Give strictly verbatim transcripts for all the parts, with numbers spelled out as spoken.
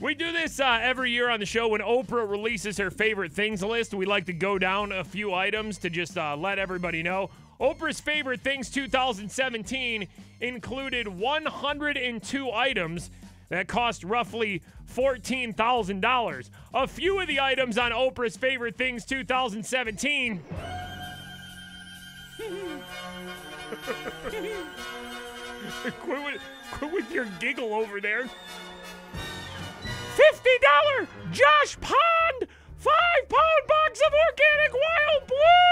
We do this uh, every year on the show when Oprah releases her favorite things list. We like to go down a few items to just uh, let everybody know. Oprah's favorite things two thousand seventeen included one hundred two items that cost roughly fourteen thousand dollars. A few of the items on Oprah's favorite things two thousand seventeen. quit, with, quit with your giggle over there. fifty dollar Josh Pond five pound box of organic wild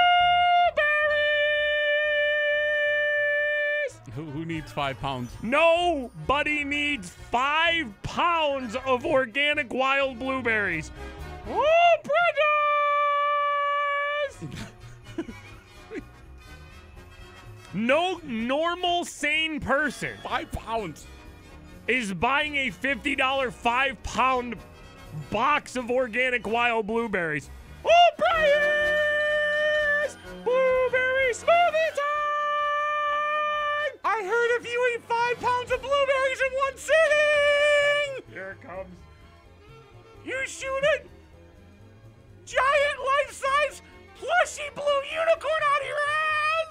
blueberries. Who, who needs five pounds? Nobody needs five pounds of organic wild blueberries. Oprah does! No normal, sane person Five pounds. is buying a fifty dollar five pound box of organic wild blueberries. Oprah is blueberry smoothie time! I heard if you eat five pounds of blueberries in one sitting, Here it comes. you shoot a giant life-size plushy blue unicorn out of your ass.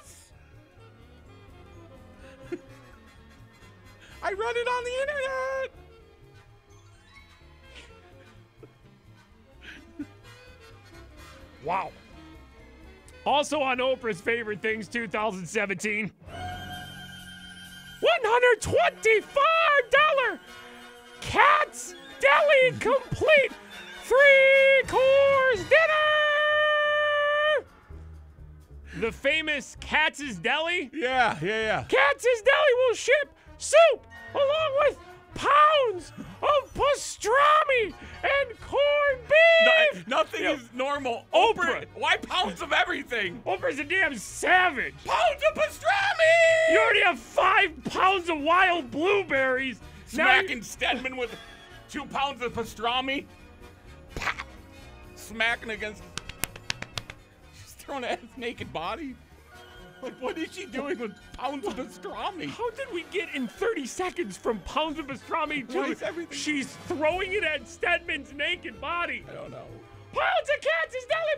I read it on the internet. Wow. Also on Oprah's favorite things two thousand seventeen. one hundred twenty-five dollar Cat's Deli complete three course dinner. The famous Katz's Deli. Yeah, yeah, yeah. Katz's Deli will ship soup along with pounds of pastrami and corned beef. No, nothing Yeah. is normal. Oprah. Why pounds of everything? Oprah's a damn savage. Pounds of pastrami! You already have five pounds of wild blueberries. Now Smacking you- Stedman with two pounds of pastrami. Pop! Smacking against. She's throwing at his naked body. Like, what is she doing with pounds of pastrami? How did we get in thirty seconds from pounds of pastrami Why to is everything- she's throwing it at Stedman's naked body? I don't know. Pounds of Katz's Deli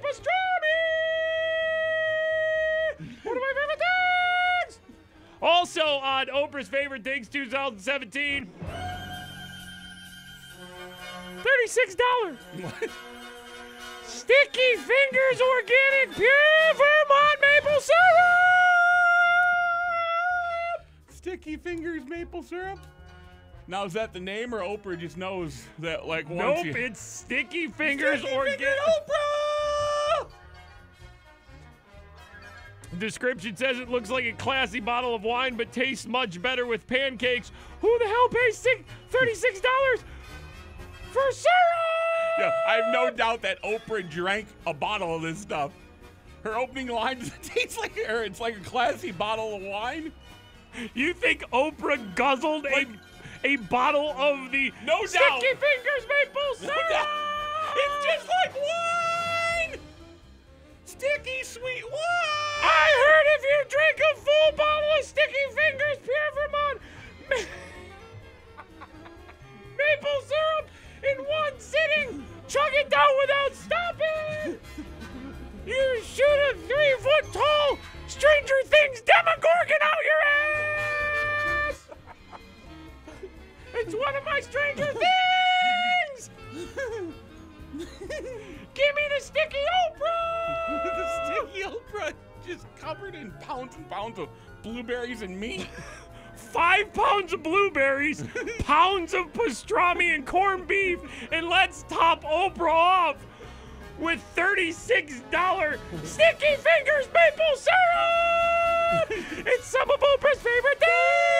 pastrami! One of my favorite things! Also on Oprah's favorite things two thousand seventeen. thirty-six dollars. What? Sticky Fingers Organic Pure Vermont Maple Syrup! Sticky Fingers maple syrup? Now, is that the name, or Oprah just knows that, like, once Nope, you... it's Sticky Fingers Sticky Organic. Finger Oprah! Description says it looks like a classy bottle of wine, but tastes much better with pancakes. Who the hell pays thirty-six dollars for syrup? Yeah, I have no doubt that Oprah drank a bottle of this stuff. Her opening line does it taste like, or it's like a classy bottle of wine. You think Oprah guzzled Like- a, a bottle of the No Sticky doubt. Fingers Maple Syrup? No doubt. It's just like wine. Sticky sweet wine. I heard if you drink a full bottle of Sticky Fingers Pure Vermont ma- maple syrup in one sitting, chug it down without stopping, you shoot a three-foot tall Stranger Things Demogorgon out your ass! It's one of my Stranger Things! Give me the Sticky Oprah! The Sticky Oprah just covered in pounds and pounds of blueberries and meat. Five pounds of blueberries, pounds of pastrami and corned beef, and let's top Oprah off with thirty-six dollar Sticky Fingers Maple Syrup! It's some of Oprah's favorite things!